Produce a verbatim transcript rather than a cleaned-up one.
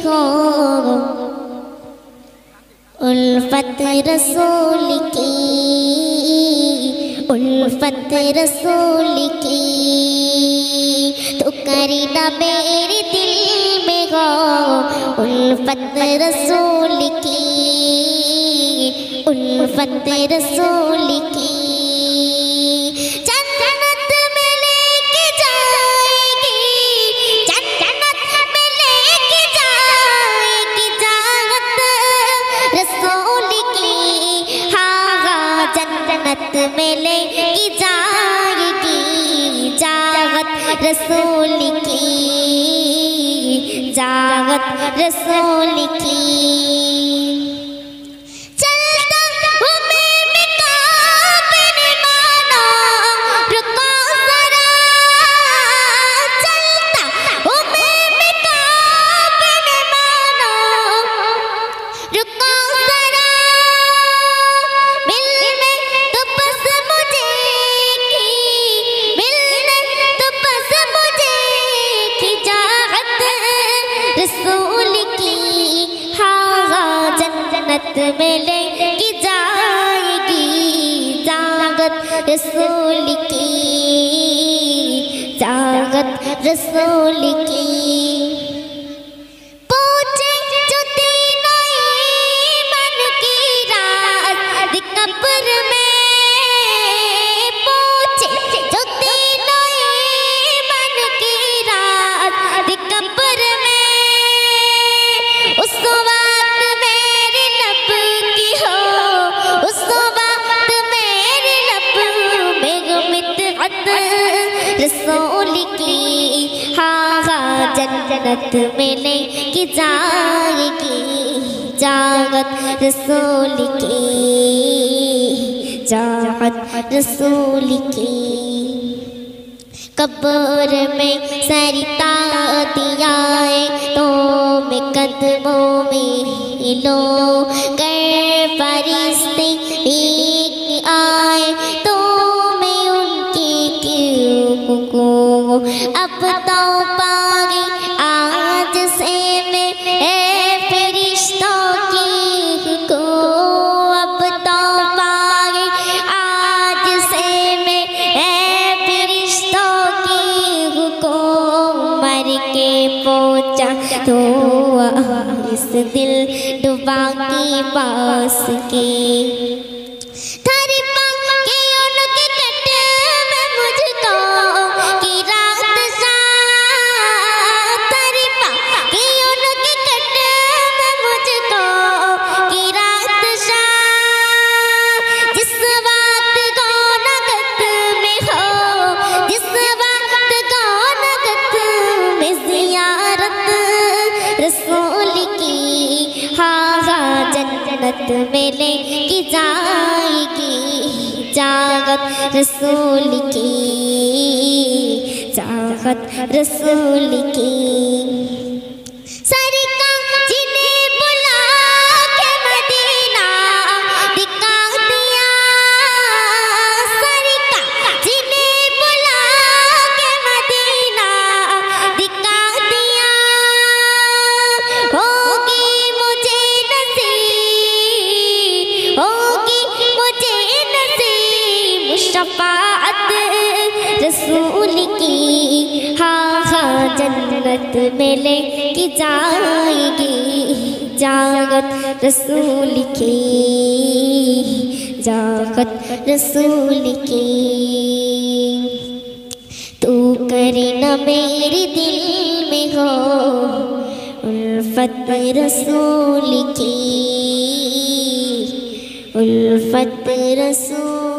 हो उल्फत रसूल की, उल्फत रसूल की। तो करीना मेरे दिल में हो उल्फत रसूल की, उल्फत रसूल की। जन्नत में लेके जाएगी, जन्नत में लेके जाएगी जागत रसूल की। हाँ हाँ जन्नत में लेके जाएगी जागत रसूल की, जागत रसूल की। जन्नत में लेके जाएगी जागत रसूल की, जागत रसूल की। पूछे जो तीनों ईमान की राज कब्र में, पूछे जो तीनों ईमान की राज कब्र में, उस रसूल की। हाँ हाँ जन्नत में लेके जाएगी जागत रसूल की, जागत रसूल की। कब्र में सरिता दिया तो मैं कदमों में लो कर फरिश्ते लेके आए तो मैं उनके क्यों को अब तो पागी आज से मैं ए फरिश्तों की को, अब तो पागी आज से मैं ए फरिश्तों की को। मर के पहुँचा तो इस दिल डुबा के पास के जन्नत में लेके जाएगी जागत रसूल की, जागत रसूल की। शफाअत रसूल की। हाँ हाँ जन्नत में लेके जाएगी जागत रसूल की, जागत रसूल की। तू करे न मेरे दिल में हो उल्फत रसूल की, उल्फत रसूल